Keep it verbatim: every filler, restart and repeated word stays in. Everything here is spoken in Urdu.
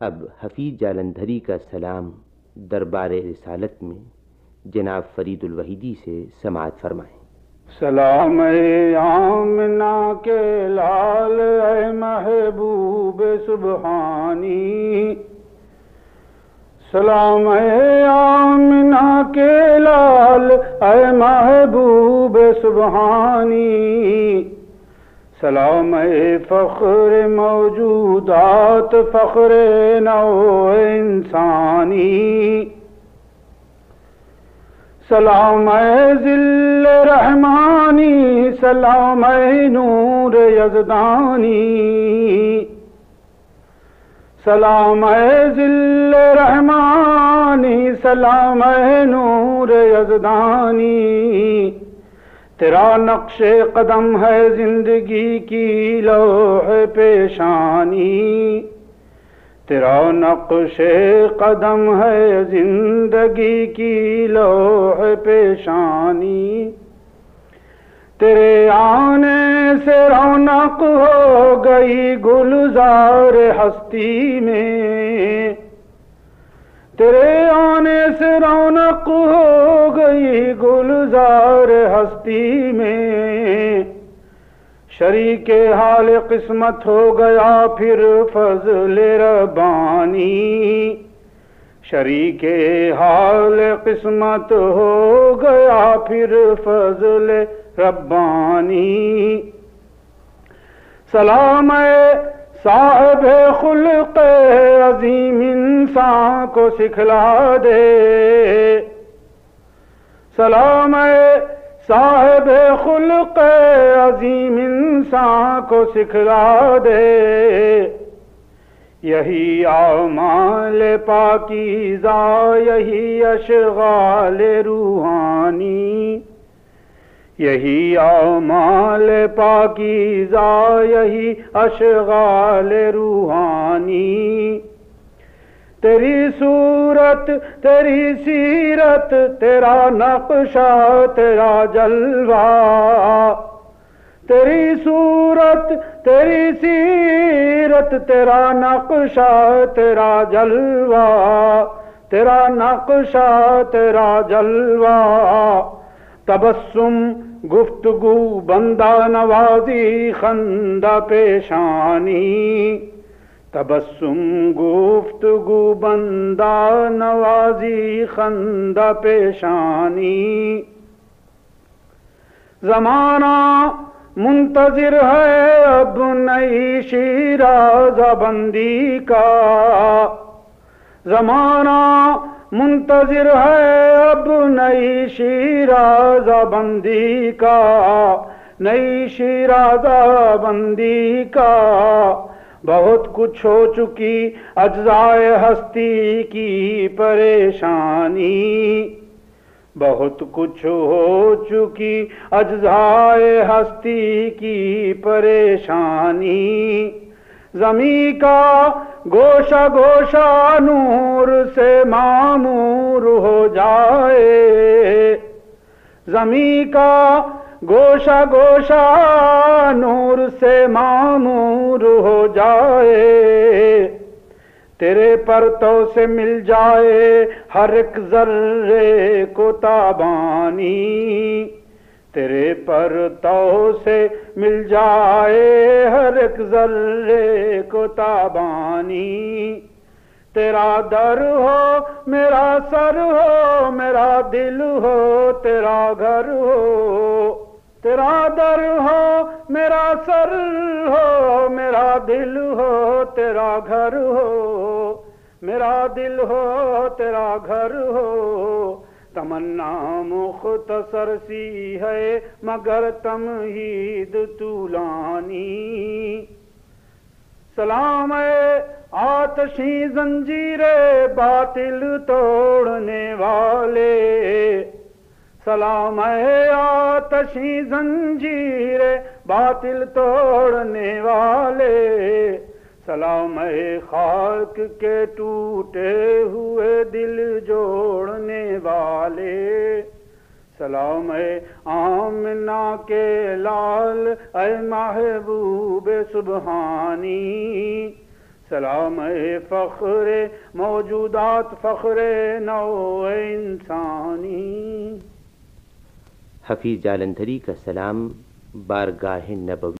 اب حفیظ جالندھری کا سلام دربار رسالت میں جناب فرید الوحیدی سے سماعت فرمائیں۔ سلام اے آمنہ کے لال اے محبوب سبحانی، سلام اے آمنہ کے لال اے محبوب سبحانی، سلام اے فخر موجودات فخر نوع انسانی، سلام اے ذل رحمانی، سلام اے نور یزدانی، سلام اے ذل رحمانی، سلام اے نور یزدانی، تیرا نقش قدم ہے زندگی کی لوح پیشانی، تیرا نقش قدم ہے زندگی کی لوح پیشانی، تیرے آنے سے رونق ہو گئی گلزار ہستی میں، تیرے آنے سے رونق ہو گئی گلزار ہستی میں، شریک حال قسمت ہو گیا پھر فضل ربانی، شریک حال قسمت ہو گیا پھر فضل ربانی، سلام اے صاحب خلق عظیم انسان کو سکھلا دے، سلام اے صاحب خلق عظیم انسان کو سکھلا دے، یہی اعمال پاکیزہ یہی اشغال روحانی، یہی اعمال پاکیزہ یہی اشغال روحانی، تیری صورت تیری سیرت تیرا نقشہ تیرا جلوہ، تیری صورت تیری سیرت تیرا نقشہ تیرا جلوہ، تیرا نقشہ تیرا جلوہ، تبسم گفتگو بندہ نوازی خندہ پیشانی، تبسم گفتگو بندہ نوازی خندہ پیشانی، زمانہ منتظر ہے اب نئی شیرازہ بندی کا، زمانہ منتظر ہے اب نئی شیرازہ بندی کا، نئی شیرازہ بندی کا، بہت کچھ ہو چکی اجزائے ہستی کی پریشانی، بہت کچھ ہو چکی اجزائے ہستی کی پریشانی، زمین کا گوشہ گوشہ نور سے معمور ہو جائے، زمین کا گوشہ گوشہ نور سے معمور ہو جائے، تیرے پرتو سے مل جائے ہر ایک ذرے کو تابانی، تیرے پرتو سے مل جائے ہر ایک ذرے کو تابانی، تیرا در ہو میرا سر ہو میرا دل ہو تیرا گھر ہو، تیرا در ہو میرا سر ہو میرا دل ہو تیرا گھر ہو، میرا دل ہو تیرا گھر ہو، تمنا مختصر سی ہے مگر تمہید طولانی، سلام اے آتشی زنجیر باطل توڑنے والے، سلام اے آتشی زنجیر باطل توڑنے والے، سلام اے خاک کے ٹوٹے ہوئے دل جوڑنے والے، سلام اے آمنہ کے لال اے محبوب سبحانی، سلام فخر موجودات، فخر نوع انسانی. حفیظ جالندھری کا سلام بارگاہ نبوی